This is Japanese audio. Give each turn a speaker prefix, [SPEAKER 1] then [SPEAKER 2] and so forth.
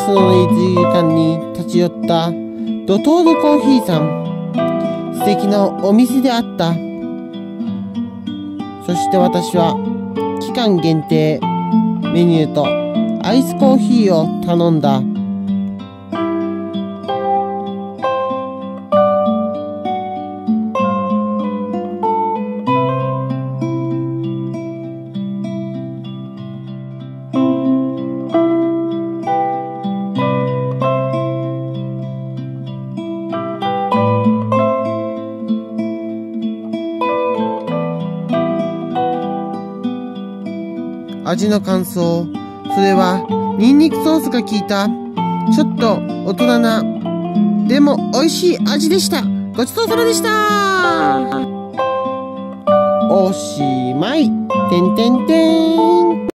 [SPEAKER 1] ストの1時間に立ち寄ったドトールコーヒーさん。素敵なお店であった。そして私は期間限定メニューとアイスコーヒーを頼んだ。味の感想、それはニンニクソースが効いたちょっと大人なでも美味しい味でした。ごちそうさまでした。おしまい。てんてんてん。